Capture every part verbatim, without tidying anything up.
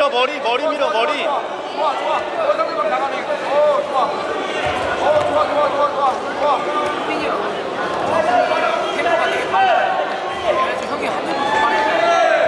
밀어 머리 머리 밀어 머리. 좋아 좋아. 어 상대방 나가네. 어 좋아. 어 좋아 좋아 좋아 좋아 좋아. 템포가 되게 빨라요. 그래서 형이 한 번도 못 빨라요.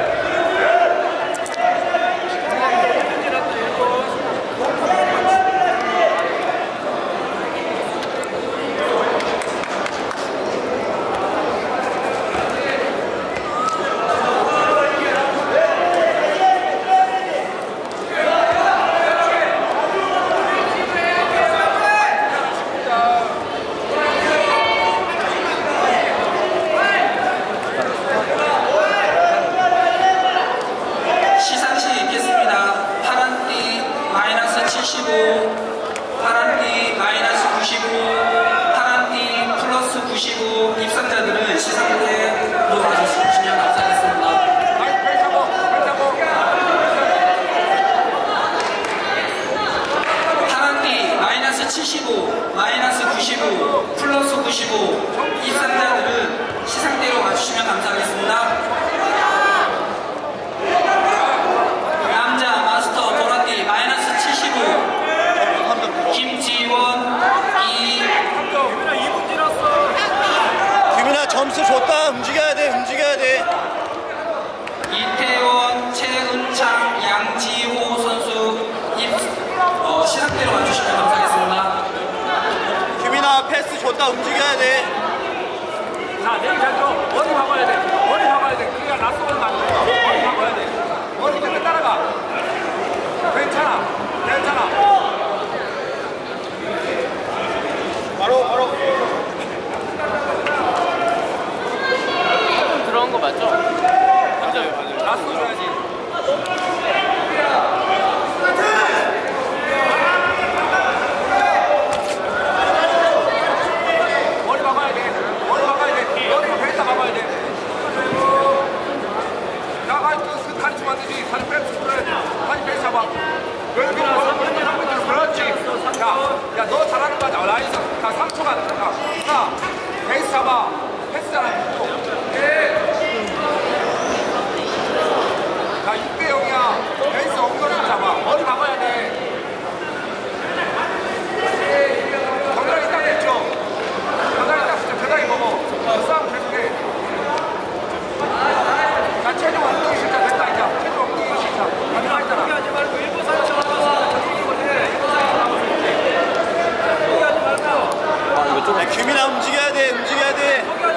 파란띠 마이너스 구십오, 파란띠 플러스 구십오 입상자들은 시상대로 와주시면 감사하겠습니다. 파란띠 마이너스 칠십오, 마이너스 구십오, 플러스 구십오 입상자들은 시상대로 와주시면 감사하겠습니다. 남자 마스터 보라띠 마이너스 칠십오 김지원 이 이 분 지났어. 규민아 점수 줬다. 움직여야 돼. 움직여야 돼. 이태원 최은창 양지호 선수 입 어, 시상대로 와주시면 감사하겠습니다. 규민아 패스 줬다. 움직여야 돼. 자, 내일 잘 들어. 머리 박아야 돼. 머리 박아야 돼. 그래야 낯설면 안 돼. 머리 박아야 돼. 머리 끝에 따라가. 괜찮아. 괜찮아. 바로 바로. 조금 들어간 거 맞죠? 맞아요, 맞아요. 낯설어야지. 머리 박아야 돼. 머리 박아야 돼. 머리 베이스 박아야 돼. 야, 아, 그, 그 다리 주면 안 되지. 다리 베이스 풀어야 돼. 다리 베이스 잡아. 여기 그렇지. 야, 야, 너 잘하는 거 같아. 라인 자, 삼 초간. 자, 자, 베이스 잡아. 패스잖아. 자, 육 대 영이야. 베이스 엉덩이 잡아. 머리 박아야 돼. 겨드랑이 딱 붙여. 겨드랑이 딱 붙여. 겨드랑이 먹어. 싸움 계속해. 자, 체중 엉덩이 진짜 됐다, 이제. 체중 엉덩이 진짜. 가지마 있잖아. 포기하지 말고 일본 사람 잡아봐. 규민아 움직여야 돼. 움직여야 돼.